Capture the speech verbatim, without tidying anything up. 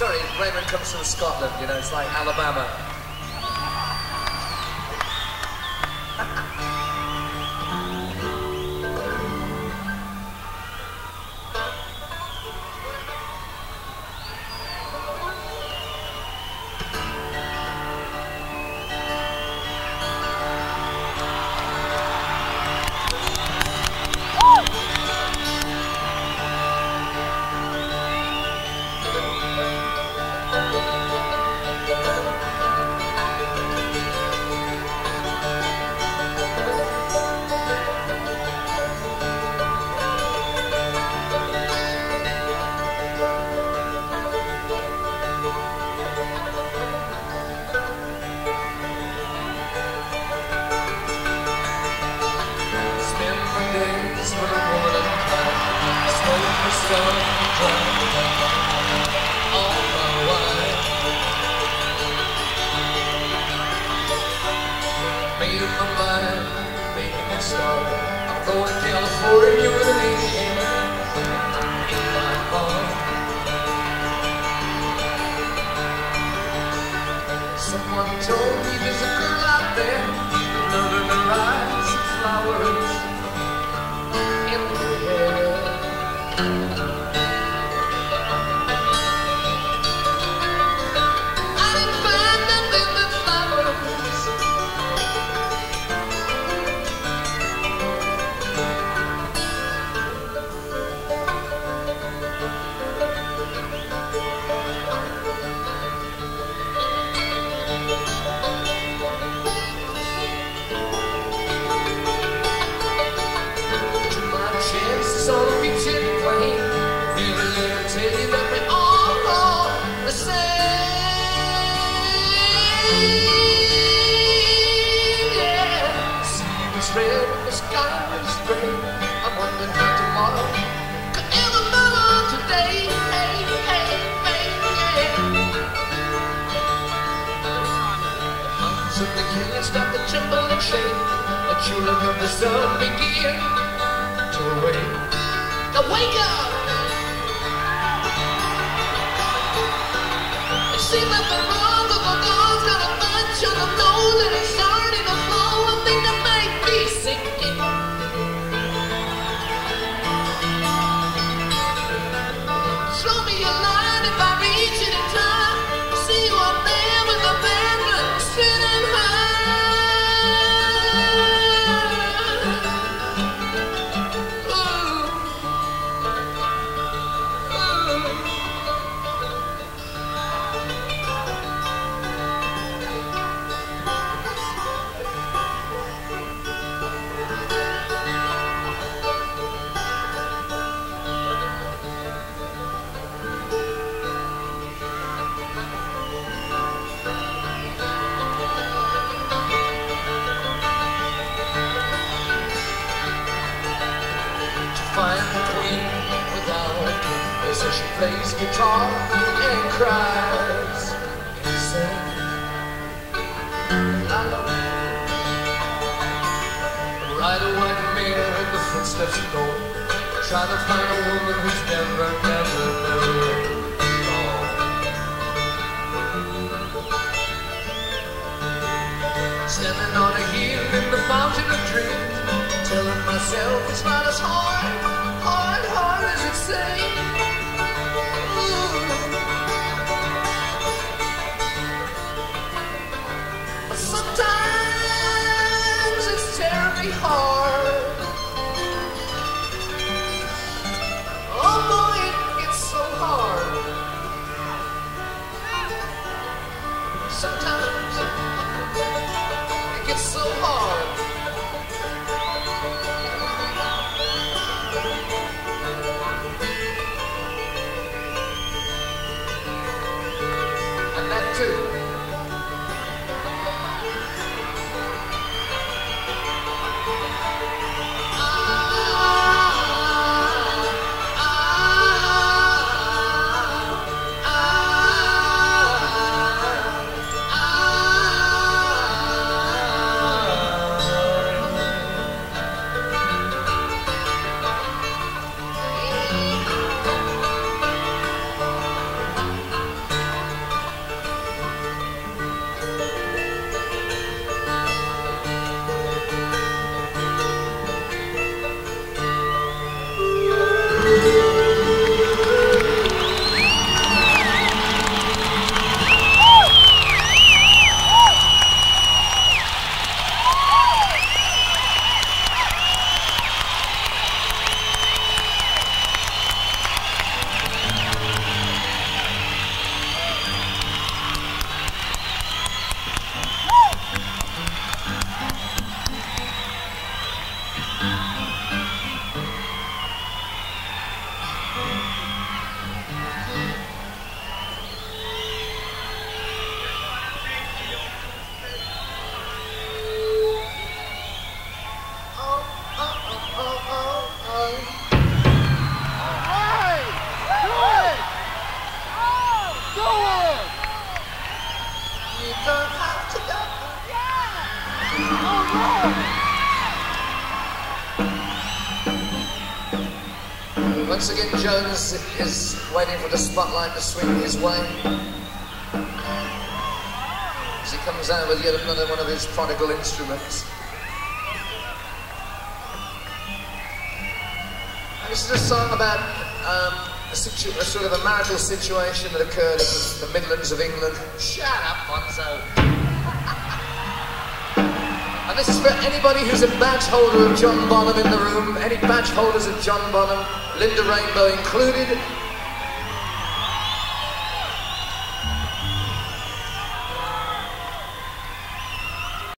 Sorry, Raymond comes from Scotland, you know, it's like Alabama. Do it! You don't have to go. Yeah! Oh, no! Once again, Jones is waiting for the spotlight to swing his way. As he comes out with yet another one of his prodigal instruments. This is a song about um, a, situ a sort of a marital situation that occurred in the, the Midlands of England. Shut up, Bonzo. And this is for anybody who's a badge holder of John Bonham in the room. Any badge holders of John Bonham, Linda Rainbow included.